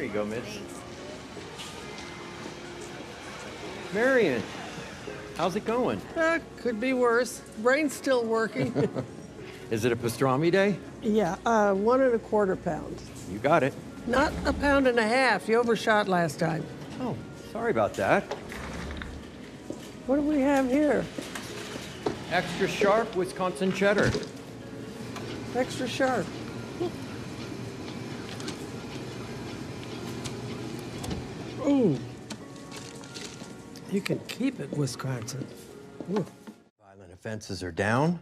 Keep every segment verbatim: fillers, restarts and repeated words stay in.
you go, Mitch. Marion, how's it going? Uh, could be worse. Brain's still working. Is it a pastrami day? Yeah, uh, one and a quarter pound. You got it. Not a pound and a half. You overshot last time. Oh, sorry about that. What do we have here? Extra sharp Wisconsin cheddar. Extra sharp. Ooh. You can keep it, Wisconsin. Ooh. Violent offenses are down.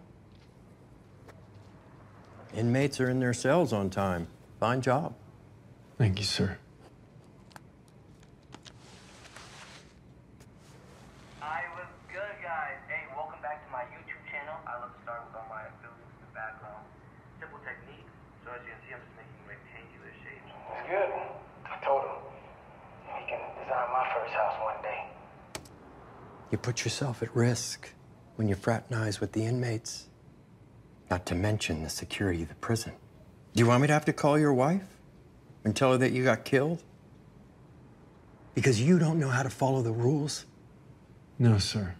Inmates are in their cells on time. Fine job. Thank you, sir. I was good, guys. Hey, welcome back to my YouTube channel. I love to start with all my affiliates in the background. Simple technique. So as you can see, I'm just making rectangular shapes. It's good. I told him he can design my first house one day. You put yourself at risk when you fraternize with the inmates. Not to mention the security of the prison. Do you want me to have to call your wife and tell her that you got killed? Because you don't know how to follow the rules? No, sir.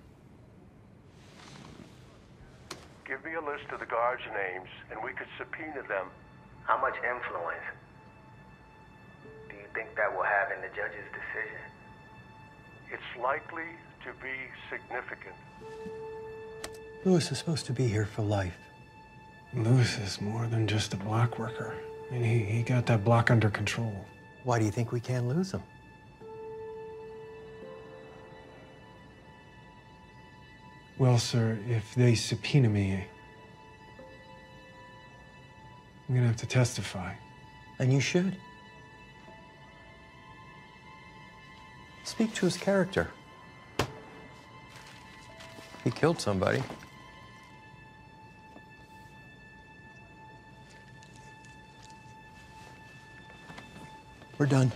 Give me a list of the guards' names, and we could subpoena them. How much influence do you think that will have in the judge's decision? It's likely to be significant. Lewis is supposed to be here for life. Lewis is more than just a block worker. I mean, he, he got that block under control. Why do you think we can't lose him? Well, sir, if they subpoena me, I'm gonna have to testify. And you should. Speak to his character. He killed somebody. We're done.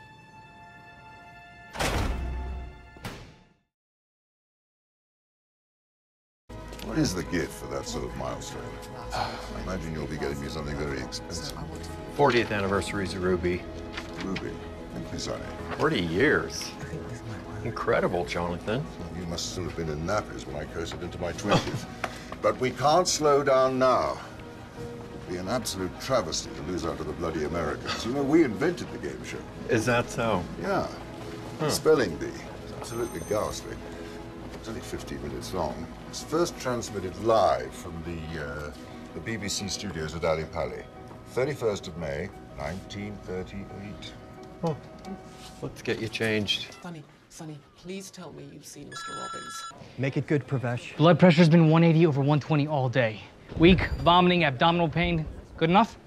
What is the gift for that sort of milestone? I imagine you'll be getting me something very expensive. fortieth anniversary of Ruby. Ruby, thank you, Sonny. forty years. Incredible, Jonathan. You must still have been in nappies when I coasted into my twentieth. But we can't slow down now. It'd be an absolute travesty to lose out to the bloody Americans. You know, we invented the game show. Is that so? Yeah. Huh. Spelling bee. It's absolutely ghastly. It's only fifteen minutes long. It's first transmitted live from the, uh, the B B C studios at Ali Pali. thirty-first of May, nineteen thirty-eight. Oh, let's get you changed. Sonny, Sonny, please tell me you've seen Mister Robbins. Make it good, Pravesh. Blood pressure's been one eighty over one twenty all day. Weak, vomiting, abdominal pain. Good enough?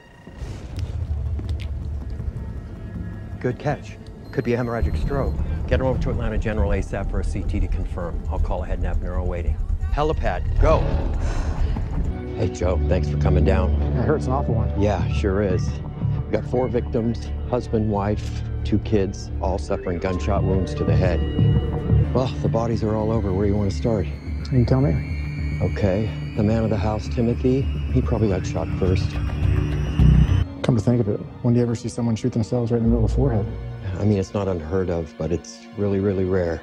Good catch. Could be a hemorrhagic stroke. Get him over to Atlanta General ASAP for a C T to confirm. I'll call ahead and have neuro waiting. Helipad, go. Hey, Joe, thanks for coming down. It hurts an awful one. Yeah, sure is. We got four victims, husband, wife, two kids, all suffering gunshot wounds to the head. Well, the bodies are all over. Where do you want to start? You tell me. Okay, the man of the house, Timothy, he probably got shot first. Come to think of it, when do you ever see someone shoot themselves right in the middle of the forehead? I mean, it's not unheard of, but it's really, really rare.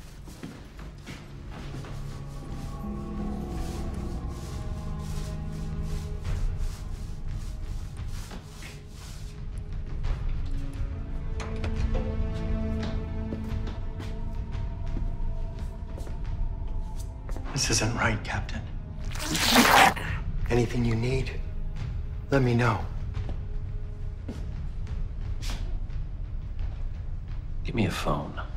This isn't right, Captain. Anything you need, let me know. Give me a phone.